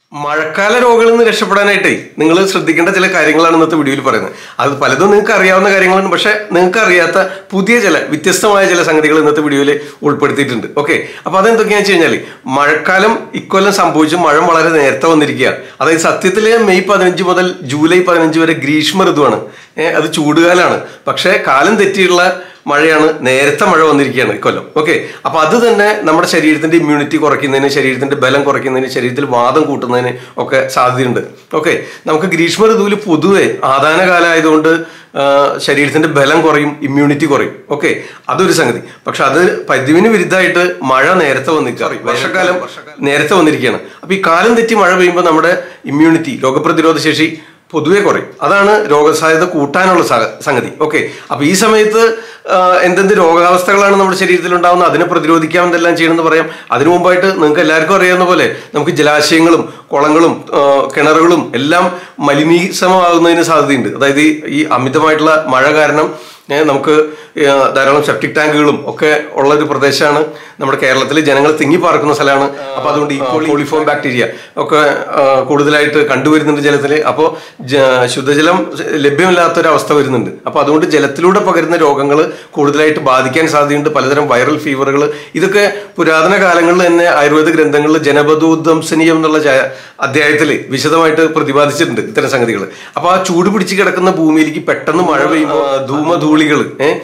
മഴക്കാല രോഗങ്ങളിൽ നിന്ന് രക്ഷപ്പെടാനായിട്ടേ നിങ്ങൾ ശ്രദ്ധിക്കേണ്ട ചില കാര്യങ്ങളാണ് ഇന്നത്തെ വീഡിയോയിൽ പറയുന്നത്. അത് പലതും നിങ്ങൾക്ക് അറിയാവുന്ന കാര്യങ്ങളാണ്, പക്ഷെ നിങ്ങൾക്ക് അറിയാത്ത പുതിയ ചില വ്യത്യസ്തമായ ചില സംഗതികൾ ഇന്നത്തെ വീഡിയോയിൽ ഉൾപ്പെടുത്തിയിട്ടുണ്ട്. ഓക്കെ, അപ്പോൾ അതെന്തൊക്കെയാണെന്ന് വെച്ച് കഴിഞ്ഞാൽ, മഴക്കാലം ഇക്കൊല്ലം സംഭവിച്ചു മഴ വളരെ നേരത്തെ വന്നിരിക്കുകയാണ്. അതായത് സത്യത്തിൽ മെയ് 15 മുതൽ ജൂലൈ 15 വരെ ഗ്രീഷ്മ ഋതുവാണ്. അത് ചൂടുകാലാണ്. പക്ഷേ കാലം തെറ്റിയുള്ള മഴയാണ്, നേരത്തെ മഴ വന്നിരിക്കുകയാണ് ഇക്കൊല്ലം. ഓക്കെ, അപ്പോൾ അത് തന്നെ നമ്മുടെ ശരീരത്തിന്റെ ഇമ്മ്യൂണിറ്റി കുറയ്ക്കുന്നതിന്, ശരീരത്തിന്റെ ബലം കുറയ്ക്കുന്നതിന്, ശരീരത്തിൽ വാദം കൂട്ടുന്നതിന് ഒക്കെ സാധ്യതയുണ്ട്. ഓക്കെ, നമുക്ക് ഗ്രീഷ്മ ഋതുവിൽ പൊതുവെ ആദാന കാലം ആയതുകൊണ്ട് ശരീരത്തിന്റെ ബലം കുറയും, ഇമ്മ്യൂണിറ്റി കുറയും. ഓക്കെ, അതൊരു സംഗതി. പക്ഷെ അത് പതിവിന് വിരുദ്ധമായിട്ട് മഴ നേരത്തെ വന്നിരിക്കും, വർഷക്കാലം നേരത്തെ വന്നിരിക്കുകയാണ്. അപ്പൊ ഈ കാലം തെറ്റി മഴ പെയ്യുമ്പോൾ നമ്മുടെ ഇമ്മ്യൂണിറ്റി, രോഗപ്രതിരോധ ശേഷി പൊതുവെ കുറയും. അതാണ് രോഗസാധ്യത കൂട്ടാനുള്ള സംഗതി. ഓക്കെ, അപ്പൊ ഈ സമയത്ത് എന്തെന്ത് രോഗാവസ്ഥകളാണ് നമ്മുടെ ശരീരത്തിൽ ഉണ്ടാകുന്നത്, അതിനെ പ്രതിരോധിക്കാൻ എന്തെല്ലാം ചെയ്യണമെന്ന് പറയാം. അതിനു മുമ്പായിട്ട് നിങ്ങൾക്ക് എല്ലാവർക്കും അറിയാവുന്ന പോലെ നമുക്ക് ജലാശയങ്ങളും കുളങ്ങളും കിണറുകളും എല്ലാം മലിനീകരണമാകുന്നതിന് സാധ്യതയുണ്ട്. അതായത് ഈ അമിതമായിട്ടുള്ള മഴ കാരണം നമുക്ക് ധാരാളം സെപ്റ്റിക് ടാങ്കുകളും ഒക്കെ ഉള്ള ഒരു പ്രദേശമാണ് നമ്മുടെ കേരളത്തിൽ. ജനങ്ങൾ തിങ്ങിപ്പാർക്കുന്ന സ്ഥലമാണ്. അപ്പോൾ അതുകൊണ്ട് ഈ കോളിഫോം ബാക്ടീരിയ ഒക്കെ കൂടുതലായിട്ട് കണ്ടുവരുന്നുണ്ട് ജലത്തിൽ. അപ്പോൾ ശുദ്ധജലം ലഭ്യമല്ലാത്തൊരവസ്ഥ വരുന്നുണ്ട്. അപ്പോൾ അതുകൊണ്ട് ജലത്തിലൂടെ പകരുന്ന രോഗങ്ങൾ കൂടുതലായിട്ട് ബാധിക്കാൻ സാധ്യതയുണ്ട്. പലതരം വൈറൽ ഫീവറുകൾ, ഇതൊക്കെ പുരാതന കാലങ്ങളിൽ തന്നെ ആയുർവേദ ഗ്രന്ഥങ്ങളിൽ ജനപദോദ്വംസനീയം എന്നുള്ള അധ്യായത്തിൽ വിശദമായിട്ട് പ്രതിപാദിച്ചിട്ടുണ്ട് ഇത്തരം സംഗതികൾ. അപ്പോൾ ആ ചൂട് പിടിച്ച് കിടക്കുന്ന ഭൂമിയിലേക്ക് പെട്ടെന്ന് മഴ പെയ്യുമ്പോൾ ധൂമധൂളികൾ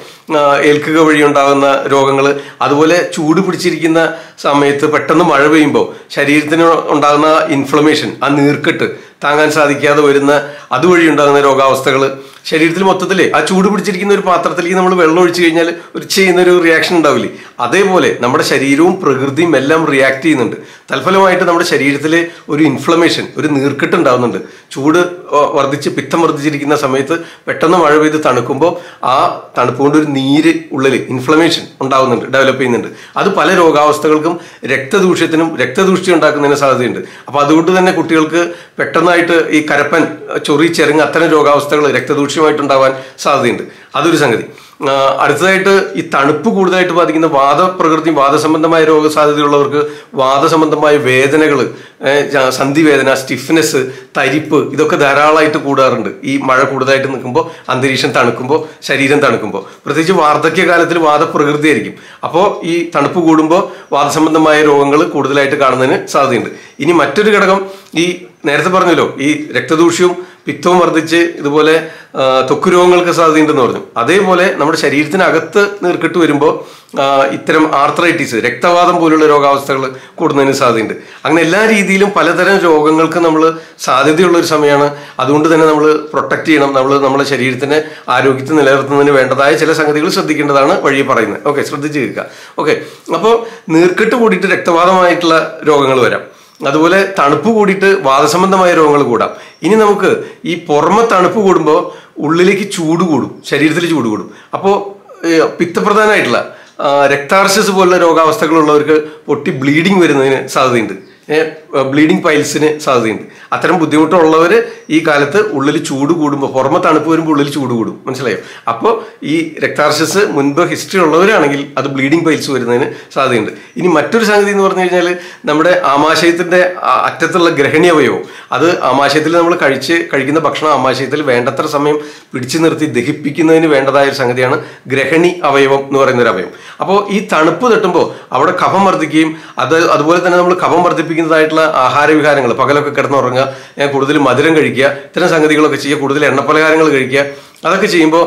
ഏൽക്കുക വഴി ഉണ്ടാകുന്ന രോഗങ്ങൾ, അതുപോലെ ചൂട് പിടിച്ചിരിക്കുന്ന സമയത്ത് പെട്ടെന്ന് മഴ പെയ്യുമ്പോൾ ശരീരത്തിന് ഉണ്ടാകുന്ന ഇൻഫ്ലമേഷൻ, ആ നീർക്കെട്ട് താങ്ങാൻ സാധിക്കാതെ വരുന്ന അതുവഴി ഉണ്ടാകുന്ന രോഗാവസ്ഥകൾ, ശരീരത്തിൽ മൊത്തത്തിൽ ആ ചൂട് പിടിച്ചിരിക്കുന്ന ഒരു പാത്രത്തിലേക്ക് നമ്മൾ വെള്ളം ഒഴിച്ചു കഴിഞ്ഞാൽ ഒരു ചെയ്യുന്നൊരു റിയാക്ഷൻ ഉണ്ടാവില്ലേ, അതേപോലെ നമ്മുടെ ശരീരവും പ്രകൃതിയും എല്ലാം റിയാക്ട് ചെയ്യുന്നുണ്ട്. തൽഫലമായിട്ട് നമ്മുടെ ശരീരത്തിൽ ഒരു ഇൻഫ്ലമേഷൻ, ഒരു നീർക്കെട്ട് ഉണ്ടാകുന്നുണ്ട്. ചൂട് വർദ്ധിച്ച് പിത്തം വർദ്ധിച്ചിരിക്കുന്ന സമയത്ത് പെട്ടെന്ന് മഴ പെയ്ത് തണുക്കുമ്പോൾ ആ തണുപ്പ് കൊണ്ട് ഒരു നീര് ഉള്ളിൽ ഇൻഫ്ലമേഷൻ ഉണ്ടാകുന്നുണ്ട്, ഡെവലപ്പ് ചെയ്യുന്നുണ്ട്. അത് പല രോഗാവസ്ഥകൾക്കും രക്തദൂഷ്യത്തിനും രക്തദൂഷ്ടി ഉണ്ടാക്കുന്നതിന് സാധ്യതയുണ്ട്. അപ്പോൾ അതുകൊണ്ട് തന്നെ കുട്ടികൾക്ക് പെട്ടെന്നായിട്ട് ഈ കരപ്പൻ, ചൊറി, ചെറുങ്ങ് അത്തരം രോഗാവസ്ഥകൾ രക്തദൂഷ്യമായിട്ടുണ്ടാവാൻ സാധ്യതയുണ്ട്. അതൊരു സംഗതി. അടുത്തതായിട്ട് ഈ തണുപ്പ് കൂടുതലായിട്ട് ബാധിക്കുന്ന വാദപ്രകൃതിയും വാദസംബന്ധമായ രോഗസാധ്യതയുള്ളവർക്ക് വാദസംബന്ധമായ വേദനകൾ, സന്ധിവേദന, സ്റ്റിഫ്നെസ്, തരിപ്പ്, ഇതൊക്കെ ധാരാളമായിട്ട് കൂടാറുണ്ട് ഈ മഴ കൂടുതലായിട്ട് നിൽക്കുമ്പോൾ, അന്തരീക്ഷം തണുക്കുമ്പോൾ, ശരീരം തണുക്കുമ്പോൾ. പ്രത്യേകിച്ച് വാർദ്ധക്യകാലത്തിൽ വാദപ്രകൃതി ആയിരിക്കും. അപ്പോൾ ഈ തണുപ്പ് കൂടുമ്പോൾ വാദസംബന്ധമായ രോഗങ്ങൾ കൂടുതലായിട്ട് കാണുന്നതിന് സാധ്യതയുണ്ട്. ഇനി മറ്റൊരു ഘടകം, ഈ നേരത്തെ പറഞ്ഞല്ലോ ഈ രക്തദൂഷ്യവും പിത്തവും വർദ്ധിച്ച് ഇതുപോലെ ത്വക്ക് രോഗങ്ങൾക്ക് സാധ്യതയുണ്ടെന്ന് പറഞ്ഞു. അതേപോലെ നമ്മുടെ ശരീരത്തിനകത്ത് നീർക്കെട്ട് വരുമ്പോൾ ഇത്തരം ആർത്രൈറ്റിസ്, രക്തവാദം പോലുള്ള രോഗാവസ്ഥകൾ കൂടുന്നതിന് സാധ്യതയുണ്ട്. അങ്ങനെ എല്ലാ രീതിയിലും പലതരം രോഗങ്ങൾക്ക് നമ്മൾ സാധ്യതയുള്ളൊരു സമയമാണ്. അതുകൊണ്ട് തന്നെ നമ്മൾ പ്രൊട്ടക്ട് ചെയ്യണം. നമ്മുടെ ശരീരത്തിൻ്റെ ആരോഗ്യത്തെ നിലനിർത്തുന്നതിന് വേണ്ടതായ ചില സംഗതികൾ ശ്രദ്ധിക്കേണ്ടതാണ് വഴി പറയുന്നത്. ഓക്കെ, ശ്രദ്ധിച്ച് കേൾക്കുക. ഓക്കെ, അപ്പോൾ നീർക്കെട്ട് കൂടിയിട്ട് രക്തവാദമായിട്ടുള്ള രോഗങ്ങൾ വരാം. അതുപോലെ തണുപ്പ് കൂടിയിട്ട് വാദസംബന്ധമായ രോഗങ്ങൾ കൂടാം. ഇനി നമുക്ക് ഈ പുറമെ തണുപ്പ് കൂടുമ്പോൾ ഉള്ളിലേക്ക് ചൂട് കൂടും, ശരീരത്തിൽ ചൂട് കൂടും. അപ്പോൾ പിത്തപ്രധാനമായിട്ടുള്ള രക്താർശസ് പോലുള്ള രോഗാവസ്ഥകളുള്ളവർക്ക് പൊട്ടി ബ്ലീഡിങ് വരുന്നതിന് സാധ്യതയുണ്ട്. ബ്ലീഡിങ് പൈൽസിന് സാധ്യതയുണ്ട്. അത്തരം ബുദ്ധിമുട്ടുള്ളവർ ഈ കാലത്ത് ഉള്ളിൽ ചൂട് കൂടുമ്പോൾ, പുറമെ തണുപ്പ് വരുമ്പോൾ ഉള്ളിൽ ചൂട് കൂടും. മനസ്സിലായോ? അപ്പോൾ ഈ രക്താർശസ് മുൻപ് ഹിസ്റ്ററി ഉള്ളവരാണെങ്കിൽ അത് ബ്ലീഡിങ് പൈൽസ് വരുന്നതിന് സാധ്യതയുണ്ട്. ഇനി മറ്റൊരു സംഗതി എന്ന് പറഞ്ഞു കഴിഞ്ഞാൽ, നമ്മുടെ ആമാശയത്തിൻ്റെ അറ്റത്തുള്ള ഗ്രഹണി അവയവം, അത് ആമാശയത്തിൽ നമ്മൾ കഴിക്കുന്ന ഭക്ഷണം ആമാശയത്തിൽ വേണ്ടത്ര സമയം പിടിച്ചു നിർത്തി ദഹിപ്പിക്കുന്നതിന് വേണ്ടതായ ഒരു സംഗതിയാണ് ഗ്രഹണി അവയവം എന്ന് പറയുന്ന ഒരു അവയവം. അപ്പോൾ ഈ തണുപ്പ് തട്ടുമ്പോൾ അവിടെ കഫം വർദ്ധിക്കുകയും അതുപോലെ തന്നെ നമ്മൾ കഫം വർദ്ധിപ്പിക്കുന്നതായിട്ടുള്ള ആഹാരവിഹാരങ്ങൾ, പകലൊക്കെ കിടന്നുറങ്ങുക, കൂടുതൽ മധുരം കഴിക്കുക, ഇത്തരം സംഗതികളൊക്കെ ചെയ്യുക, കൂടുതൽ എണ്ണപ്പലഹാരങ്ങൾ കഴിക്കുക, അതൊക്കെ ചെയ്യുമ്പോൾ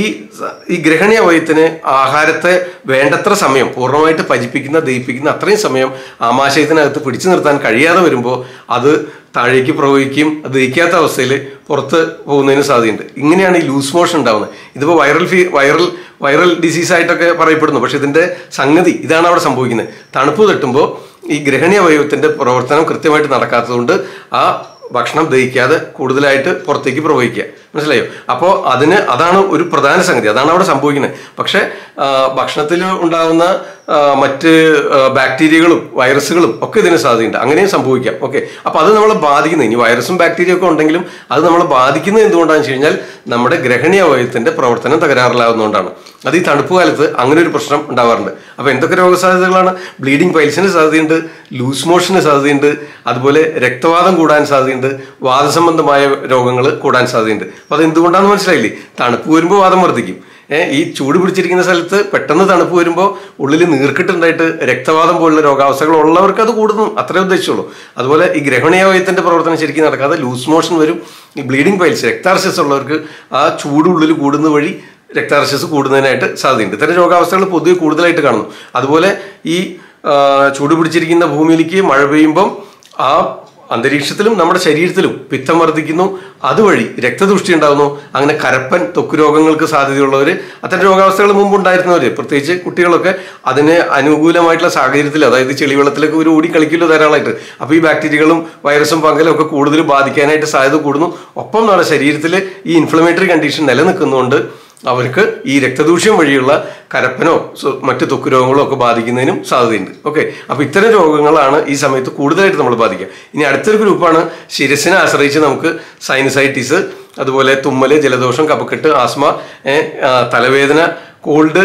ഈ ഗ്രഹണി അവയവത്തിന് ആഹാരത്തെ വേണ്ടത്ര സമയം പൂർണ്ണമായിട്ട് പചിപ്പിക്കുന്ന, ദഹിപ്പിക്കുന്ന അത്രയും സമയം ആമാശയത്തിനകത്ത് പിടിച്ചു നിർത്താൻ കഴിയാതെ വരുമ്പോൾ അത് താഴേക്ക് പ്രവഹിക്കുകയും അത് ദഹിക്കാത്ത അവസ്ഥയിൽ പുറത്ത് പോകുന്നതിന് സാധ്യതയുണ്ട്. ഇങ്ങനെയാണ് ഈ ലൂസ് മോഷൻ ഉണ്ടാകുന്നത്. ഇതിപ്പോൾ വൈറൽ ഡിസീസായിട്ടൊക്കെ പറയപ്പെടുന്നു. പക്ഷെ ഇതിൻ്റെ സംഗതി ഇതാണ് അവിടെ സംഭവിക്കുന്നത്. തണുപ്പ് തട്ടുമ്പോൾ ഈ ഗ്രഹണി അവയവത്തിൻ്റെ പ്രവർത്തനം കൃത്യമായിട്ട് നടക്കാത്തതുകൊണ്ട് ആ ഭക്ഷണം ദഹിക്കാതെ കൂടുതലായിട്ട് പുറത്തേക്ക് പ്രവഹിക്കുക. മനസ്സിലായോ? അപ്പോൾ അതാണ് ഒരു പ്രധാന സംഗതി, അതാണ് അവിടെ സംഭവിക്കുന്നത്. പക്ഷേ ഭക്ഷണത്തിൽ ഉണ്ടാകുന്ന മറ്റ് ബാക്ടീരിയകളും വൈറസുകളും ഒക്കെ ഇതിന് സാധ്യതയുണ്ട്. അങ്ങനെയും സംഭവിക്കാം. ഓക്കെ, അപ്പോൾ അത് നമ്മളെ ബാധിക്കുന്നത്, ഇനി വൈറസും ബാക്ടീരിയ ഒക്കെ ഉണ്ടെങ്കിലും അത് നമ്മളെ ബാധിക്കുന്നത് എന്തുകൊണ്ടാണെന്ന് വെച്ച് കഴിഞ്ഞാൽ നമ്മുടെ ഗ്രഹണീയവയവത്തിന്റെ പ്രവർത്തനം തകരാറിലാവുന്നതുകൊണ്ടാണ്. അത് ഈ തണുപ്പ് കാലത്ത് അങ്ങനെ ഒരു പ്രശ്നം ഉണ്ടാവാറുണ്ട്. അപ്പോൾ എന്തൊക്കെ രോഗസാധ്യതകളാണ്? ബ്ലീഡിങ് പൈൽസിന് സാധ്യതയുണ്ട്, ലൂസ് മോഷന് സാധ്യതയുണ്ട്, അതുപോലെ രക്തവാതം കൂടാൻ സാധ്യതയുണ്ട്, വാദസംബന്ധമായ രോഗങ്ങൾ കൂടാൻ സാധ്യതയുണ്ട്. അപ്പോൾ അത് എന്തുകൊണ്ടാണെന്ന് മനസ്സിലായില്ലേ? തണുപ്പ് വരുമ്പോൾ വാദം വർദ്ധിക്കും. ഈ ചൂട് പിടിച്ചിരിക്കുന്ന സ്ഥലത്ത് പെട്ടെന്ന് തണുപ്പ് വരുമ്പോൾ ഉള്ളിൽ നീർക്കെട്ടുണ്ടായിട്ട് രക്തവാദം പോലുള്ള രോഗാവസ്ഥകൾ ഉള്ളവർക്ക് അത് കൂടുന്നു, അത്രേ ഉദ്ദേശിച്ചുള്ളൂ. അതുപോലെ ഈ ഗ്രഹണീയവയവത്തിന്റെ പ്രവർത്തനം ശരിക്കും നടക്കാതെ ലൂസ് മോഷൻ വരും. ഈ ബ്ലീഡിങ് പൈൽസ്, രക്താർശസ് ഉള്ളവർക്ക് ആ ചൂട് ഉള്ളിൽ കൂടുന്ന വഴി രക്താർശസ് കൂടുന്നതിനായിട്ട് സാധ്യതയുണ്ട്. ഇത്തരം രോഗാവസ്ഥകൾ പൊതുവെ കൂടുതലായിട്ട് കാണുന്നു. അതുപോലെ ഈ ചൂട് പിടിച്ചിരിക്കുന്ന ഭൂമിയിലേക്ക് മഴ പെയ്യുമ്പം ആ അന്തരീക്ഷത്തിലും നമ്മുടെ ശരീരത്തിലും പിത്തം വർദ്ധിക്കുന്നു, അതുവഴി രക്തദുഷ്ടി ഉണ്ടാകുന്നു. അങ്ങനെ കരപ്പൻ, ത്വക്ക് രോഗങ്ങൾക്ക് സാധ്യതയുള്ളവർ, അത്തരം രോഗാവസ്ഥകൾ മുമ്പ് ഉണ്ടായിരുന്നവർ, പ്രത്യേകിച്ച് കുട്ടികളൊക്കെ അതിന് അനുകൂലമായിട്ടുള്ള സാഹചര്യത്തിൽ, അതായത് ചെളിവെള്ളത്തിലൊക്കെ ഒരു ഓടി കളിക്കില്ലോ ധാരാളമായിട്ട്. അപ്പോൾ ഈ ബാക്ടീരിയകളും വൈറസും ഫംഗലും ഒക്കെ കൂടുതൽ ബാധിക്കാനായിട്ട് സാധ്യത കൂടുന്നു. ഒപ്പം നമ്മുടെ ശരീരത്തിൽ ഈ ഇൻഫ്ലമേറ്ററി കണ്ടീഷൻ നിലനിൽക്കുന്നതുകൊണ്ട് അവർക്ക് ഈ രക്തദൂഷ്യം വഴിയുള്ള കരപ്പനോ മറ്റു ത്വക്ക് രോഗങ്ങളോ ഒക്കെ ബാധിക്കുന്നതിനും സാധ്യതയുണ്ട്. ഓക്കെ, അപ്പോൾ ഇത്തരം രോഗങ്ങളാണ് ഈ സമയത്ത് കൂടുതലായിട്ട് നമ്മൾ ബാധിക്കുക. ഇനി അടുത്തൊരു ഗ്രൂപ്പാണ് ശിരസിനെ ആശ്രയിച്ച് നമുക്ക് സൈനസൈറ്റിസ്, അതുപോലെ തുമ്മല്, ജലദോഷം, കഫക്കെട്ട്, ആസ്മ, തലവേദന, കോൾഡ്,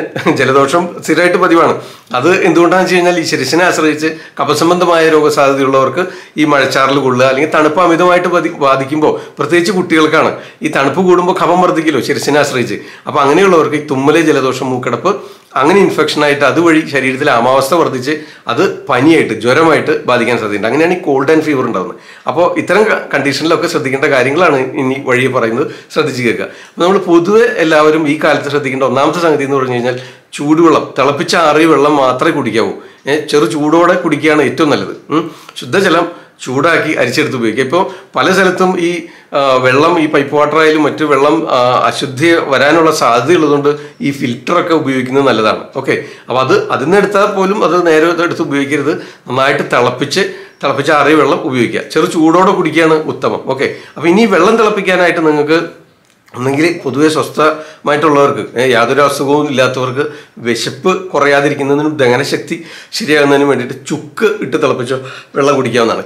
ജലദോഷം സ്ഥിരമായിട്ട് പതിവാണ്. അത് എന്തുകൊണ്ടാണെന്ന് വെച്ച് കഴിഞ്ഞാൽ ഈ ശിരസിനെ ആശ്രയിച്ച് കഫസംബന്ധമായ രോഗസാധ്യതയുള്ളവർക്ക് ഈ മഴച്ചാറിൽ കൊള്ളുക അല്ലെങ്കിൽ തണുപ്പ് അമിതമായിട്ട് ബാധിക്കുമ്പോൾ, പ്രത്യേകിച്ച് കുട്ടികൾക്കാണ് ഈ തണുപ്പ് കൂടുമ്പോൾ കഫം വർദ്ധിക്കല്ലോ ശിരസിനെ ആശ്രയിച്ച്. അപ്പോൾ അങ്ങനെയുള്ളവർക്ക് ഈ തുമ്മല്, ജലദോഷം, മൂക്കടപ്പ് അങ്ങനെ ഇൻഫെക്ഷനായിട്ട് അതുവഴി ശരീരത്തിലെ ആമാവസ്ഥ വർദ്ധിച്ച് അത് പനിയായിട്ട്, ജ്വരമായിട്ട് ബാധിക്കാൻ സാധ്യതയുണ്ട്. അങ്ങനെയാണ് ഈ കോൾഡ് ആൻഡ് ഫീവർ ഉണ്ടാകുന്നത്. അപ്പോൾ ഇത്തരം കണ്ടീഷനിലൊക്കെ ശ്രദ്ധിക്കേണ്ട കാര്യങ്ങളാണ് ഇനി വഴി പറയുന്നത്, ശ്രദ്ധിച്ച് കേൾക്കുക. അപ്പോൾ നമ്മൾ പൊതുവെ എല്ലാവരും ഈ കാലത്ത് ശ്രദ്ധിക്കേണ്ട ഒന്നാമത്തെ സംഗതി എന്ന് പറഞ്ഞു കഴിഞ്ഞാൽ ചൂടുവെള്ളം, തിളപ്പിച്ച ആറിയ വെള്ളം മാത്രമേ കുടിക്കാവൂ. ചെറു ചൂടോടെ കുടിക്കുകയാണ് ഏറ്റവും നല്ലത്. ശുദ്ധജലം ചൂടാക്കി അരിച്ചെടുത്ത് ഉപയോഗിക്കുക. ഇപ്പോൾ പല സ്ഥലത്തും ഈ വെള്ളം, ഈ പൈപ്പ് വാട്ടർ ആയാലും മറ്റു വെള്ളം അശുദ്ധി വരാനുള്ള സാധ്യതയുള്ളതുകൊണ്ട് ഈ ഫിൽറ്ററൊക്കെ ഉപയോഗിക്കുന്നത് നല്ലതാണ്. ഓക്കെ, അപ്പോൾ അതിൽ എടുത്താൽ പോലും അത് നേരെ എടുത്ത് ഉപയോഗിക്കരുത്. നന്നായിട്ട് തിളപ്പിച്ച് ആറിയ വെള്ളം ഉപയോഗിക്കുക. ചെറു ചൂടോടെ കുടിക്കുകയാണ് ഉത്തമം. ഓക്കെ, അപ്പോൾ ഇനി വെള്ളം തിളപ്പിക്കാനായിട്ട് നിങ്ങൾക്ക് ഒന്നെങ്കിൽ പൊതുവെ സ്വസ്ഥമായിട്ടുള്ളവർക്ക്, യാതൊരു അസുഖവും ഇല്ലാത്തവർക്ക് വിശപ്പ് കുറയാതിരിക്കുന്നതിനും ദഹനശക്തി ശരിയാകുന്നതിനും വേണ്ടിയിട്ട് ചുക്ക് ഇട്ട് തിളപ്പിച്ച വെള്ളം കുടിക്കാവുന്നതാണ്.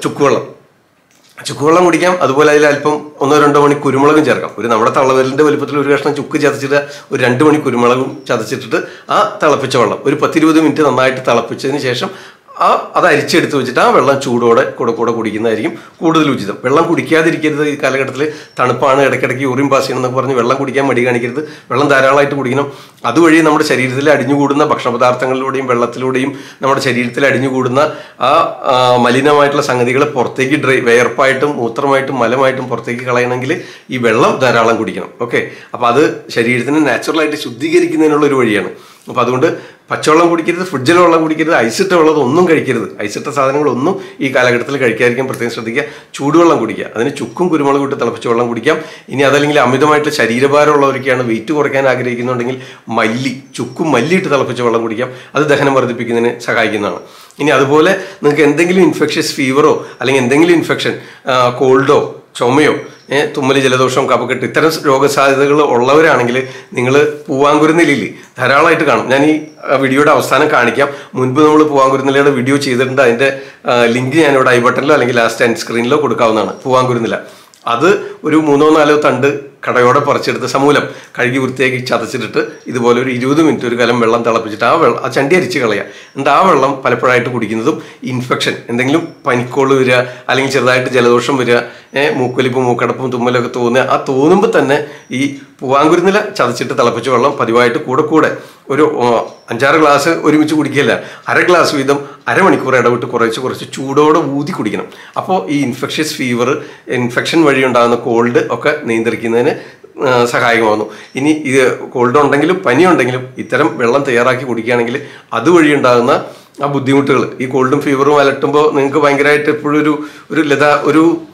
ചുക്കുവെള്ളം കുടിക്കാം. അതുപോലെ അതിൽ അല്പം 1-2 മണി കുരുമുളകും ചേർക്കാം. നമ്മുടെ തള്ളവിരലിന്റെ വലുപ്പത്തിൽ ഒരു കഷ്ണം ചുക്ക് ചതച്ചിട്ട് ഒരു 2 മണി കുരുമുളകും ചതച്ചിട്ടിട്ട് ആ തിളപ്പിച്ച വെള്ളം ഒരു 10-20 മിനിറ്റ് നന്നായിട്ട് തിളപ്പിച്ചതിന് ശേഷം അത് അരിച്ചെടുത്ത് വെച്ചിട്ട് ആ വെള്ളം ചൂടോടെ കൂടെ കുടിക്കുന്നതായിരിക്കും കൂടുതൽ ഉചിതം. വെള്ളം കുടിക്കാതിരിക്കരുത്. ഈ കാലഘട്ടത്തിൽ തണുപ്പാണ്, ഇടയ്ക്കിടയ്ക്ക് യൂറിൻ പാസ് ചെയ്യണം എന്നൊക്കെ പറഞ്ഞ് വെള്ളം കുടിക്കാൻ മടി കാണിക്കരുത്. വെള്ളം ധാരാളമായിട്ട് കുടിക്കണം. അതുവഴി നമ്മുടെ ശരീരത്തിൽ അടിഞ്ഞുകൂടുന്ന ഭക്ഷണപദാർത്ഥങ്ങളിലൂടെയും വെള്ളത്തിലൂടെയും നമ്മുടെ ശരീരത്തിൽ അടിഞ്ഞുകൂടുന്ന ആ മലിനമായിട്ടുള്ള സംഗതികൾ പുറത്തേക്ക് വിയർപ്പായിട്ടും മൂത്രമായിട്ടും മലമായിട്ടും പുറത്തേക്ക് കളയണമെങ്കിൽ ഈ വെള്ളം ധാരാളം കുടിക്കണം. ഓക്കെ, അപ്പോൾ അത് ശരീരത്തിന് നാച്ചുറലായിട്ട് ശുദ്ധീകരിക്കുന്നതിനുള്ള ഒരു വഴിയാണ്. അപ്പോൾ അതുകൊണ്ട് പച്ചവെള്ളം കുടിക്കരുത്, ഫ്രിഡ്ജിലെ വെള്ളം കുടിക്കരുത്, ഐസിട്ട വെള്ളം ഒന്നും കഴിക്കരുത്. ഐസിട്ട സാധനങ്ങളൊന്നും ഈ കാലഘട്ടത്തിൽ കഴിക്കാതിരിക്കാൻ പ്രത്യേകം ശ്രദ്ധിക്കുക. ചൂടുവെള്ളം കുടിക്കുക. അതിന് ചുക്കും കുരുമുളകും ഇട്ട് തിളപ്പിച്ച വെള്ളം കുടിക്കാം. ഇനി അതല്ലെങ്കിൽ അമിതമായിട്ട് ശരീരഭാരമുള്ളവർക്കാണ്, വെയിറ്റ് കുറയ്ക്കാൻ ആഗ്രഹിക്കുന്നുണ്ടെങ്കിൽ ചുക്കും മല്ലി ഇട്ട് തിളപ്പിച്ച വെള്ളം കുടിക്കാം. അത് ദഹനം വർദ്ധിപ്പിക്കുന്നതിന് സഹായിക്കുന്നതാണ്. ഇനി അതുപോലെ നിങ്ങൾക്ക് എന്തെങ്കിലും ഇൻഫെക്ഷ്യസ് ഫീവറോ അല്ലെങ്കിൽ എന്തെങ്കിലും ഇൻഫെക്ഷൻ, കോൾഡോ ചുമയോ തുമ്മല്, ജലദോഷം, കഫക്കെട്ട് ഇത്തരം രോഗസാധ്യതകൾ ഉള്ളവരാണെങ്കിൽ നിങ്ങൾ പൂവാങ്കുരുന്നിലയിൽ ധാരാളമായിട്ട് കാണും. ഞാൻ ഈ വീഡിയോയുടെ അവസാനം കാണിക്കാം. മുൻപ് നമ്മൾ പൂവാങ്കുരുന്നിലയുടെ വീഡിയോ ചെയ്തിട്ടുണ്ട്. അതിൻ്റെ ലിങ്ക് ഞാനിവിടെ ഐ ബട്ടണിലോ അല്ലെങ്കിൽ ലാസ്റ്റ് എൻഡ് സ്ക്രീനിലോ കൊടുക്കാവുന്നതാണ്. പൂവാങ്കുരുന്നില അത് ഒരു 3-4 തണ്ട് കടയോടെ പറിച്ചെടുത്ത് സമൂലം കഴുകി വൃത്തിയാക്കി ചതച്ചിട്ടിട്ട് ഇതുപോലെ ഒരു 20 മിനിറ്റ് ഒരു കലം വെള്ളം തിളപ്പിച്ചിട്ട് ആ ചണ്ടി അരിച്ച് കളയുക. എന്നിട്ട് ആ വെള്ളം പലപ്പോഴായിട്ട് കുടിക്കുന്നതും ഇൻഫെക്ഷൻ, എന്തെങ്കിലും പനിക്കോള് വരിക അല്ലെങ്കിൽ ചെറുതായിട്ട് ജലദോഷം വരിക, മൂക്കൊലിപ്പും മൂക്കടപ്പും തുമ്മലൊക്കെ തോന്നുമ്പോൾ തന്നെ ഈ പൂവാങ്കുരുന്നില ചതച്ചിട്ട് തിളപ്പിച്ച വെള്ളം പതിവായിട്ട് കൂടെ ഒരു 5-6 ഗ്ലാസ് ഒരുമിച്ച് കുടിക്കില്ല, 1/2 ഗ്ലാസ് വീതം അരമണിക്കൂർ ഇടവിട്ട് കുറച്ച് ചൂടോടെ ഊതി കുടിക്കണം. അപ്പോൾ ഈ ഇൻഫെക്ഷ്യസ് ഫീവർ, ഇൻഫെക്ഷൻ വഴി ഉണ്ടാകുന്ന കോൾഡ് ഒക്കെ നിയന്ത്രിക്കുന്നതിന് സഹായകമാകുന്നു. ഇനി ഇത് കോൾഡ് ഉണ്ടെങ്കിലും പനി ഉണ്ടെങ്കിലും ഇത്തരം വെള്ളം തയ്യാറാക്കി കുടിക്കുകയാണെങ്കിൽ അതുവഴി ഉണ്ടാകുന്ന ആ ബുദ്ധിമുട്ടുകൾ, ഈ കോൾഡും ഫീവറും അലട്ടുമ്പോൾ നിങ്ങൾക്ക് ഭയങ്കരമായിട്ട് എപ്പോഴും ഒരു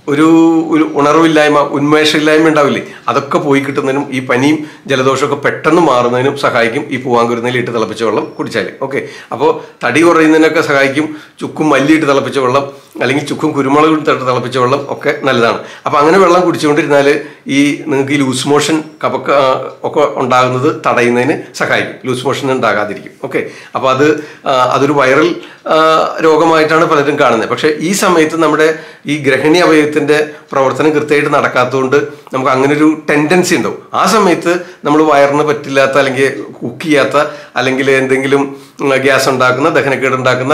ഒരു ഉണർവില്ലായ്മ, ഉന്മേഷമില്ലായ്മ ഉണ്ടാവില്ലേ, അതൊക്കെ പോയി കിട്ടുന്നതിനും ഈ പനിയും ജലദോഷമൊക്കെ പെട്ടെന്ന് മാറുന്നതിനും സഹായിക്കും ഈ പൂവാങ്കുരുന്നയിൽ ഇട്ട് തിളപ്പിച്ച വെള്ളം കുടിച്ചാൽ. ഓക്കെ, അപ്പോൾ തടി കുറയുന്നതിനൊക്കെ സഹായിക്കും ചുക്കും മല്ലിയിട്ട് തിളപ്പിച്ച വെള്ളം, അല്ലെങ്കിൽ ചുക്കും കുരുമുളകും ഇട്ട് തിളപ്പിച്ച വെള്ളം ഒക്കെ നല്ലതാണ്. അപ്പോൾ അങ്ങനെ വെള്ളം കുടിച്ചുകൊണ്ടിരുന്നാൽ ഈ നിങ്ങൾക്ക് ഈ ലൂസ് മോഷൻ ഒക്കെ ഉണ്ടാകുന്നത് തടയുന്നതിന് സഹായിക്കും, ലൂസ് മോഷൻ ഉണ്ടാകാതിരിക്കും. ഓക്കെ, അപ്പോൾ അതൊരു വൈറൽ രോഗമായിട്ടാണ് പലരും കാണുന്നത്. പക്ഷേ ഈ സമയത്ത് നമ്മുടെ ഈ ഗ്രഹിണി അവയവത്തിൻ്റെ പ്രവർത്തനം കൃത്യമായിട്ട് നടക്കാത്തതുകൊണ്ട് നമുക്ക് അങ്ങനെ ഒരു ടെൻഡൻസി ഉണ്ടാവും. ആ സമയത്ത് നമ്മൾ വയറിന് പറ്റില്ലാത്ത അല്ലെങ്കിൽ കുക്ക് ചെയ്യാത്ത അല്ലെങ്കിൽ എന്തെങ്കിലും ഗ്യാസ് ഉണ്ടാക്കുന്ന, ദഹനക്കേട് ഉണ്ടാക്കുന്ന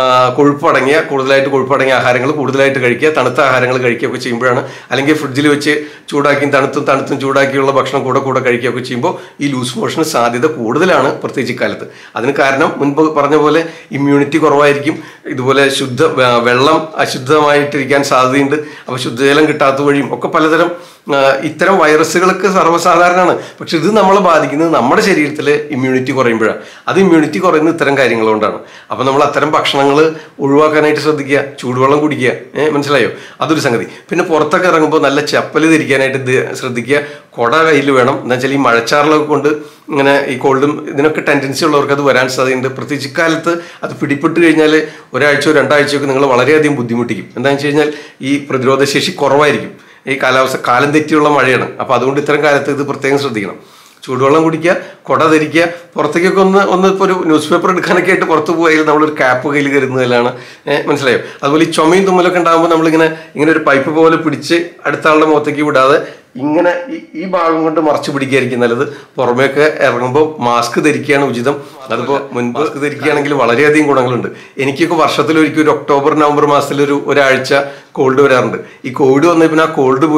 കൂടുതലായിട്ട് കൊഴുപ്പടങ്ങിയ ആഹാരങ്ങൾ കൂടുതലായിട്ട് കഴിക്കുക, തണുത്ത ആഹാരങ്ങൾ കഴിക്കുകയൊക്കെ ചെയ്യുമ്പോഴാണ്, അല്ലെങ്കിൽ ഫ്രിഡ്ജിൽ വെച്ച് ചൂടാക്കിയും തണുത്തും ചൂടാക്കിയുള്ള ഭക്ഷണം കൂടെ കഴിക്കുകയൊക്കെ ചെയ്യുമ്പോൾ ഈ ലൂസ് മോഷന് സാധ്യത കൂടുതലാണ്, പ്രത്യേകിച്ച് ഇക്കാലത്ത്. അതിന് കാരണം മുൻപ് പറഞ്ഞ പോലെ ഇമ്മ്യൂണിറ്റി കുറവായിരിക്കും, ഇതുപോലെ വെള്ളം അശുദ്ധമായിട്ടിരിക്കാൻ സാധ്യതയുണ്ട്. അപ്പോൾ ശുദ്ധജലം കിട്ടാത്ത വഴിയും ഒക്കെ പലതരം ഇത്തരം വൈറസുകൾക്ക് സർവ്വസാധാരണമാണ്. പക്ഷെ ഇത് നമ്മളെ ബാധിക്കുന്നത് നമ്മുടെ ശരീരത്തിലെ ഇമ്മ്യൂണിറ്റി കുറയുമ്പോഴാണ്. അത് ഇമ്മ്യൂണിറ്റി കുറയുന്നത് ഇത്തരം കാര്യങ്ങൾ കൊണ്ടാണ്. അപ്പം നമ്മൾ അത്തരം ഭക്ഷണങ്ങൾ ഒഴിവാക്കാനായിട്ട് ശ്രദ്ധിക്കുക, ചൂടുവെള്ളം കുടിക്കുക. മനസ്സിലായോ? അതൊരു സംഗതി. പിന്നെ പുറത്തൊക്കെ ഇറങ്ങുമ്പോൾ നല്ല ചപ്പൽ ധരിക്കാനായിട്ട് ശ്രദ്ധിക്കുക. കുട കയ്യിൽ വേണം. എന്ന് വെച്ചാൽ ഈ മഴച്ചാറിലൊക്കെ കൊണ്ട് ഇങ്ങനെ ഈ കോൾഡും ഇതിനൊക്കെ ടെൻഡൻസി ഉള്ളവർക്ക് അത് വരാൻ സാധ്യതയുണ്ട്. പ്രത്യേകിച്ച് ഇക്കാലത്ത് അത് പിടിപ്പെട്ട് കഴിഞ്ഞാൽ ഒരാഴ്ചയോ രണ്ടാഴ്ചയൊക്കെ നിങ്ങൾ വളരെയധികം ബുദ്ധിമുട്ടിക്കും. എന്താണെന്ന് വെച്ച് കഴിഞ്ഞാൽ ഈ പ്രതിരോധശേഷി കുറവായിരിക്കും. ഈ കാലാവസ്ഥ കാലം തെറ്റിയുള്ള മഴയാണ്. അപ്പോൾ അതുകൊണ്ട് ഇത്തരം കാലത്ത് ഇത് പ്രത്യേകം ശ്രദ്ധിക്കണം. ചൂടുവെള്ളം കുടിക്കുക, കുട ധരിക്കുക, പുറത്തേക്കൊക്കെ ഒന്ന് ഇപ്പോൾ ഒരു ന്യൂസ് പേപ്പർ എടുക്കാനൊക്കെ ആയിട്ട് പുറത്ത് പോയാൽ നമ്മളൊരു ക്യാപ്പ് കയ്യിൽ കരുതുന്നതിലാണ്. മനസ്സിലായോ? അതുപോലെ ഈ ചുമയും തുമ്മലൊക്കെ ഉണ്ടാകുമ്പോൾ ഇങ്ങനെ ഒരു പൈപ്പ് പോലെ പിടിച്ച് അടുത്ത ആളുടെ മുഖത്തേക്ക് വിടാതെ ഇങ്ങനെ ഈ ഭാഗം കൊണ്ട് മറച്ചു പിടിക്കുകയായിരിക്കും നല്ലത്. പുറമേയൊക്കെ ഇറങ്ങുമ്പോൾ മാസ്ക് ധരിക്കുകയാണ് ഉചിതം. അതിപ്പോൾ മുൻപ് മാസ്ക് ധരിക്കുകയാണെങ്കിൽ വളരെയധികം ഗുണങ്ങളുണ്ട്. എനിക്കൊക്കെ വർഷത്തിലൊരിക്കൽ ഒരു ഒക്ടോബർ നവംബർ മാസത്തിൽ ഒരാഴ്ച കോൾഡ് വരാറുണ്ട്. ഈ കോവിഡ് വന്ന പിന്നെ ആ കോവിഡ്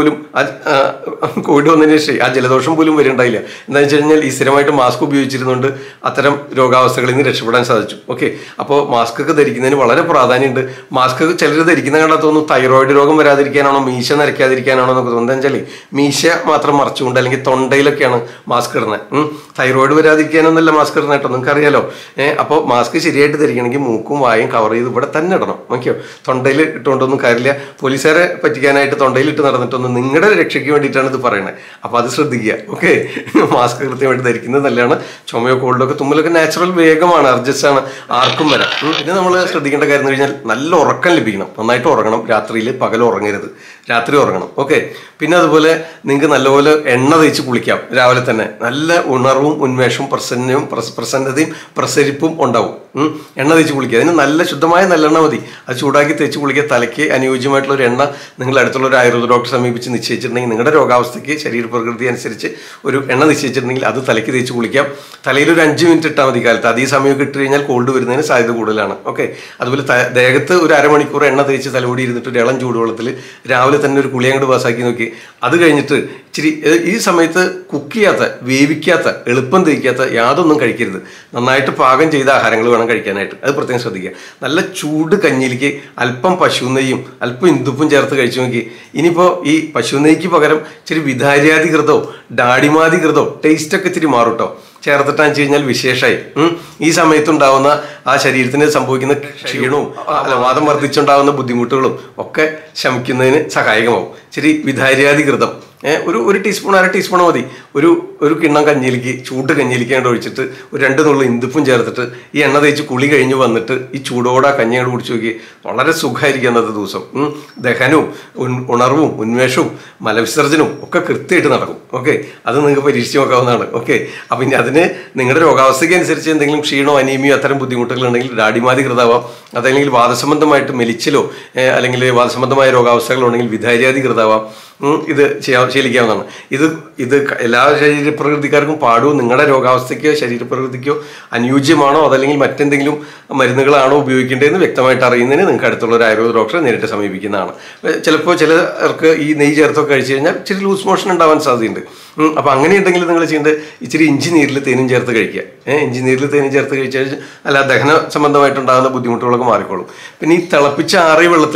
വന്നതിന് ശേഷം ആ ജലദോഷം പോലും വരുന്നുണ്ടായില്ല. എന്താണെന്ന് വെച്ച് കഴിഞ്ഞാൽ ഈ സ്ഥിരമായിട്ട് മാസ്ക് ഉപയോഗിച്ചിരുന്നുകൊണ്ട് അത്തരം രോഗാവസ്ഥകളിൽ നിന്ന് രക്ഷപ്പെടാൻ സാധിച്ചു. ഓക്കെ, അപ്പോൾ മാസ്ക് ഒക്കെ ധരിക്കുന്നതിന് വളരെ പ്രാധാന്യമുണ്ട്. മാസ്ക് ചിലർ ധരിക്കുന്ന കണ്ടാൽ തോന്നുന്നു തൈറോയിഡ് രോഗം വരാതിരിക്കാനാണോ, മീശ നരയ്ക്കാതിരിക്കാനാണോ എന്നൊക്കെ തോന്നുന്നത്. എന്താ വെച്ചാൽ മീശ മാത്രം മറച്ചുകൊണ്ട് അല്ലെങ്കിൽ തൊണ്ടയിലൊക്കെയാണ് മാസ്ക് ഇടുന്നത്. തൈറോയിഡ് വരാതിരിക്കാനൊന്നുമല്ല മാസ്ക് ഇടുന്നത് കേട്ടോ, നിങ്ങൾക്കറിയാലോ. അപ്പോൾ മാസ്ക് ശരിയായിട്ട് ധരിക്കണമെങ്കിൽ മൂക്കും വായും കവർ ചെയ്ത് ഇവിടെ തന്നെ ഇടണം. ഓക്കെയോ? തൊണ്ടയിൽ ഇട്ടുകൊണ്ടൊന്നും കാര്യമില്ല. പോലീസുകാരെ പറ്റിക്കാനായിട്ട് തൊണ്ടയിൽ ഇട്ട് നടന്നിട്ടൊന്നും നിങ്ങളുടെ രക്ഷയ്ക്ക് വേണ്ടിയിട്ടാണ് ഇത് പറയുന്നത്. അപ്പോൾ അത് ശ്രദ്ധിക്കുക. ഓക്കെ, മാസ്ക് കൃത്യമായിട്ട് ധരിക്കുന്നത് നല്ലതാണ്. ചുമയോ കോൾഡൊക്കെ തുമ്മലൊക്കെ നാച്ചുറൽ വേഗമാണ്, അഡ്ജസ്റ്റാണ്, ആർക്കും വരാം. പിന്നെ നമ്മൾ ശ്രദ്ധിക്കേണ്ട കാര്യം എന്ന് കഴിഞ്ഞാൽ നല്ല ഉറക്കം ലഭിക്കണം. നന്നായിട്ട് ഉറങ്ങണം. രാത്രിയിൽ പകൽ ഉറങ്ങരുത്, രാത്രി ഉറങ്ങണം. ഓക്കെ, പിന്നെ അതുപോലെ നിങ്ങൾക്ക് നല്ലപോലെ എണ്ണ തേച്ച് കുളിക്കാം. രാവിലെ തന്നെ നല്ല ഉണർവും ഉന്മേഷവും പ്രസന്നതയും പ്രസരിപ്പും ഉണ്ടാവും. എണ്ണ തേച്ച് കുളിക്കുക. അതിന് നല്ല ശുദ്ധമായ നല്ലെണ്ണ മതി. അത് ചൂടാക്കി തേച്ച് കുളിക്കുക. തലയ്ക്ക് അനുയോജ്യമായിട്ടുള്ള ഒരു എണ്ണ നിങ്ങൾ അടുത്തുള്ള ഒരു ആയുർവേദ ഡോക്ടറെ സമീപിച്ച് നിശ്ചയിച്ചിട്ടുണ്ടെങ്കിൽ, നിങ്ങളുടെ രോഗാവസ്ഥയ്ക്ക് ശരീരപ്രകൃതി അനുസരിച്ച് ഒരു എണ്ണ നിശ്ചയിച്ചിട്ടുണ്ടെങ്കിൽ അത് തലയ്ക്ക് തേച്ച് കുളിക്കാം. തലയിൽ ഒരു 5 മിനിറ്റ് ഇട്ടാൽ മതി കാലത്ത്. അത് ഈ സമയമൊക്കെ ഇട്ട് കഴിഞ്ഞാൽ കോൾഡ് വരുന്നതിന് സാധ്യത കൂടുതലാണ്. ഓക്കെ, അതുപോലെ ദേഹത്ത് ഒരു അരമണിക്കൂർ എണ്ണ തേച്ച് തലമുടി ഇരുന്നിട്ട് ഒരു ഇളം ചൂടുവെള്ളത്തിൽ രാവിലെ തന്നെ ഒരു കുളി അങ്ങോട്ട് പാസ്സാക്കി നോക്കി. അത് കഴിഞ്ഞിട്ട് ഇച്ചിരി ഈ സമയത്ത് കുക്ക് ചെയ്യാത്ത, വേവിക്കാത്ത, എളുപ്പം തേക്കാത്ത യാതൊന്നും കഴിക്കരുത്. നന്നായിട്ട് പാകം ചെയ്ത ആഹാരങ്ങൾ വേണം കഴിക്കാനായിട്ട്. അത് പ്രത്യേകം ശ്രദ്ധിക്കുക. നല്ല ചൂട് കഞ്ഞിയിലേക്ക് അല്പം പശുനെയ്യും അല്പം ഇന്ദുപ്പും ചേർത്ത് കഴിച്ചു നോക്കി. ഇനിയിപ്പോൾ ഈ പശുനെയ്ക്ക് പകരം ഇച്ചിരി വിധാര്യാധികൃതോ ഡാഡിമാധികൃതോ ടേസ്റ്റൊക്കെ ഇച്ചിരി മാറും കേട്ടോ. ചേർത്തിട്ടാന്ന് വെച്ച് കഴിഞ്ഞാൽ വിശേഷമായി ഈ സമയത്തുണ്ടാവുന്ന ആ ശരീരത്തിന് സംഭവിക്കുന്ന ക്ഷീണവും വാദം വർദ്ധിച്ചുണ്ടാകുന്ന ബുദ്ധിമുട്ടുകളും ഒക്കെ ശമിക്കുന്നതിന് സഹായകമാവും. ശരി, വിധാര്യാധികൃതം ഒരു ടീസ്പൂൺ, അര ടീസ്പൂൺ മതി. ഒരു കിണ്ണം കഞ്ഞിയിലേക്ക്, ചൂട് കഞ്ഞിയിലേക്ക് അങ്ങോട്ട് ഒഴിച്ചിട്ട് ഒരു 2 നുള്ളു ഇന്ദുപ്പും ചേർത്തിട്ട് ഈ എണ്ണ തേച്ച് കുളി കഴിഞ്ഞ് വന്നിട്ട് ഈ ചൂടോടെ ആ കഞ്ഞി അങ്ങോട്ട് കുടിച്ചു നോക്കി. വളരെ സുഖമായിരിക്കും അന്നത്തെ ദിവസം. ദഹനവും ഉണർവും ഉന്മേഷവും മലവിസർജനവും ഒക്കെ കൃത്യമായിട്ട് നടക്കും. ഓക്കെ, അത് നിങ്ങൾക്ക് പരീക്ഷിച്ച് നോക്കാവുന്നതാണ്. ഓക്കെ, അപ്പം ഇനി അതിന് നിങ്ങളുടെ രോഗാവസ്ഥയ്ക്ക് അനുസരിച്ച് എന്തെങ്കിലും ക്ഷീണോ അനീമിയോ അത്തരം ബുദ്ധിമുട്ടുകളുണ്ടെങ്കിൽ ഡാഡിമാധികൃതാവാം. അതല്ലെങ്കിൽ വാദസംബന്ധമായിട്ട് മെലിച്ചിലോ അല്ലെങ്കിൽ വാദസംബന്ധമായ രോഗാവസ്ഥകളുണ്ടെങ്കിൽ വിധാര്യാധികൃതാവാം. ഇത് ശീലിക്കാവുന്നതാണ്. ഇത് എല്ലാ ശരീരപ്രകൃതിക്കാർക്കും പാടുമോ, നിങ്ങളുടെ രോഗാവസ്ഥയ്ക്കോ ശരീരപ്രകൃതിക്കോ അനുയോജ്യമാണോ അതല്ലെങ്കിൽ മറ്റെന്തെങ്കിലും മരുന്നുകളാണോ ഉപയോഗിക്കേണ്ടതെന്ന് വ്യക്തമായിട്ട് അറിയുന്നതിന് നിങ്ങൾക്ക് അടുത്തുള്ള ഒരു ആയുർവേദ ഡോക്ടറെ നേരിട്ട് സമീപിക്കുന്നതാണ്. ചിലപ്പോൾ ചിലർക്ക് ഈ നെയ്യ് ചേർത്തൊക്കെ കഴിച്ചു കഴിഞ്ഞാൽ ഇച്ചിരി ലൂസ് മോഷൻ ഉണ്ടാവാൻ സാധ്യതയുണ്ട്. അപ്പോൾ അങ്ങനെയുണ്ടെങ്കിൽ നിങ്ങൾ ചെയ്യേണ്ടത് ഇച്ചിരി ഇഞ്ചി നീരിൽ തേനും ചേർത്ത് കഴിക്കുക. ഇഞ്ചി നീരിൽ തേനും ചേർത്ത് കഴിച്ചാൽ അല്ല ദഹന സംബന്ധമായിട്ടുണ്ടാകുന്ന ബുദ്ധിമുട്ടുകളൊക്കെ മാറിക്കോളും. പിന്നെ ഈ തിളപ്പിച്ച ആറിയ വെള്ളത്തിൽ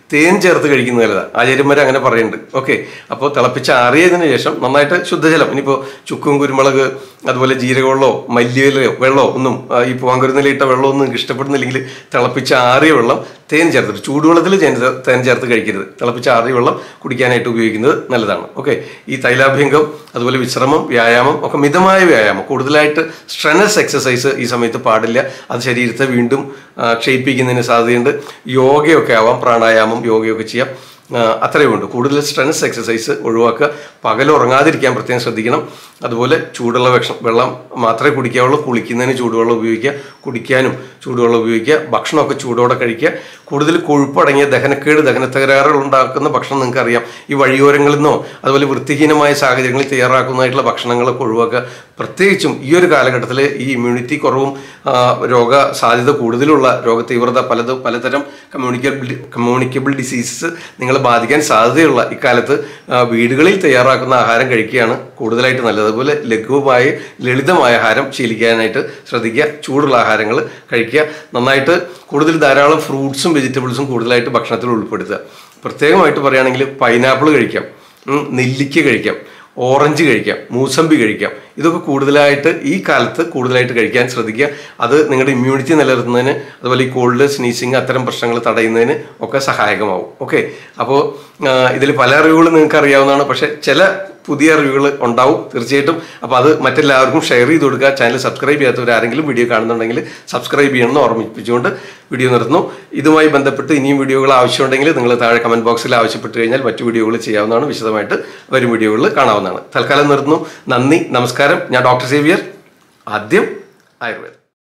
തേൻ ചേർത്ത് കഴിക്കുന്നത് നല്ലതാണ്. ആചാര്യന്മാർ അങ്ങനെ പറയുന്നുണ്ട്. ഓക്കെ, അപ്പോൾ തിളപ്പിച്ച് ആറിയതിന് ശേഷം നന്നായിട്ട് ശുദ്ധജലം, ഇനിയിപ്പോൾ ചുക്കും കുരുമുളക് അതുപോലെ ജീരകവെള്ളമോ മല്ലിയിലയോ വെള്ളമോ ഒന്നും ഈ പൂവാങ്കുരുന്നിലിട്ട വെള്ളമൊന്നും നിങ്ങൾക്ക് ഇഷ്ടപ്പെടുന്നില്ലെങ്കിൽ തിളപ്പിച്ച് ആറിയ വെള്ളം തേൻ ചേർത്തിട്ട്, ചൂടുവെള്ളത്തിൽ തേൻ ചേർത്ത് കഴിക്കരുത്, തിളപ്പിച്ച് ആറിയ വെള്ളം കുടിക്കാനായിട്ട് ഉപയോഗിക്കുന്നത് നല്ലതാണ്. ഓക്കെ, ഈ തൈലാഭ്യംഗം അതുപോലെ വിശ്രമം, വ്യായാമം ഒക്കെ മിതമായ വ്യായാമം, കൂടുതലായിട്ട് സ്ട്രെനസ് എക്സസൈസ് ഈ സമയത്ത് പാടില്ല. അത് ശരീരത്തെ വീണ്ടും ക്ഷയിപ്പിക്കുന്നതിന് സാധ്യതയുണ്ട്. യോഗയൊക്കെ ആവാം, പ്രാണായാമം യോഗയൊക്കെ ചെയ്യാം. അത്രയേ ഉള്ളൂ. കൂടുതൽ സ്ട്രെനസ് എക്സസൈസ് ഒഴിവാക്കുക. പകൽ ഉറങ്ങാതിരിക്കാൻ പ്രത്യേകം ശ്രദ്ധിക്കണം. അതുപോലെ ചൂടുള്ള വെള്ളം മാത്രമേ കുടിക്കാവുള്ളൂ. കുളിക്കുന്നതിന് ചൂടുവെള്ളം ഉപയോഗിക്കുക, കുടിക്കാനും ചൂടുവെള്ളം ഉപയോഗിക്കുക. ഭക്ഷണമൊക്കെ ചൂടോടെ കഴിക്കുക. കൂടുതൽ കൊഴുപ്പടങ്ങിയ ദഹനത്തകരാറുകൾ ഉണ്ടാക്കുന്ന ഭക്ഷണം നിങ്ങൾക്കറിയാം. ഈ വഴിയോരങ്ങളിൽ നിന്നോ അതുപോലെ വൃത്തിഹീനമായ സാഹചര്യങ്ങളിൽ തയ്യാറാക്കുന്നതായിട്ടുള്ള ഭക്ഷണങ്ങളൊക്കെ ഒഴിവാക്കുക. പ്രത്യേകിച്ചും ഈ ഒരു കാലഘട്ടത്തിൽ ഈ ഇമ്മ്യൂണിറ്റി കുറവും രോഗ സാധ്യത കൂടുതലുള്ള രോഗതീവ്രത പലതരം കമ്മ്യൂണിക്കബിൾ ഡിസീസസ് നിങ്ങളെ ബാധിക്കാൻ സാധ്യതയുള്ള ഇക്കാലത്ത് വീടുകളിൽ തയ്യാറാക്കുന്ന ആഹാരം കഴിക്കുകയാണ് കൂടുതലായിട്ട് നല്ലത്. അതുപോലെ ലഘുവായ ലളിതമായ ആഹാരം ശീലിക്കാനായിട്ട് ശ്രദ്ധിക്കുക. ചൂടുള്ള ആഹാരങ്ങൾ കഴിക്കുക. നന്നായിട്ട് കൂടുതൽ ധാരാളം ഫ്രൂട്ട്സും വെജിറ്റബിൾസും കൂടുതലായിട്ട് ഭക്ഷണത്തിൽ ഉൾപ്പെടുത്തുക. പ്രത്യേകമായിട്ട് പറയുകയാണെങ്കിൽ പൈനാപ്പിൾ കഴിക്കാം, നെല്ലിക്ക കഴിക്കാം, ഓറഞ്ച് കഴിക്കാം, മൂസമ്പി കഴിക്കാം. ഇതൊക്കെ കൂടുതലായിട്ട് ഈ കാലത്ത് കൂടുതലായിട്ട് കഴിക്കാൻ ശ്രദ്ധിക്കുക. അത് നിങ്ങളുടെ ഇമ്മ്യൂണിറ്റി നിലനിർത്തുന്നതിന് അതുപോലെ ഈ കോൾഡ്, സ്നീസിങ് അത്തരം പ്രശ്നങ്ങൾ തടയുന്നതിന് ഒക്കെ സഹായകമാവും. ഓക്കെ, അപ്പോൾ ഇതിൽ പല അറിവുകളും നിങ്ങൾക്ക് അറിയാവുന്നതാണ്. പക്ഷേ ചില പുതിയ അറിവുകൾ ഉണ്ടാവും തീർച്ചയായിട്ടും. അപ്പോൾ അത് മറ്റെല്ലാവർക്കും ഷെയർ ചെയ്ത് കൊടുക്കുക. ചാനൽ സബ്സ്ക്രൈബ് ചെയ്യാത്തവർ ആരെങ്കിലും വീഡിയോ കാണുന്നുണ്ടെങ്കിൽ സബ്സ്ക്രൈബ് ചെയ്യണമെന്ന് ഓർമ്മിപ്പിച്ചുകൊണ്ട് വീഡിയോ നിർത്തുന്നു. ഇതുമായി ബന്ധപ്പെട്ട് ഇനിയും വീഡിയോകൾ ആവശ്യമുണ്ടെങ്കിൽ നിങ്ങൾ താഴെ കമൻറ്റ് ബോക്സിൽ ആവശ്യപ്പെട്ട് കഴിഞ്ഞാൽ മറ്റു വീഡിയോകൾ ചെയ്യാവുന്നതാണ്. വിശദമായിട്ട് വരും വീഡിയോകളിൽ കാണാവുന്നതാണ്. തൽക്കാലം നിർത്തുന്നു. നന്ദി, നമസ്കാരം. ഞാൻ ഡോക്ടർ സേവിയർ, ആദ്യം ആയുർവേദം.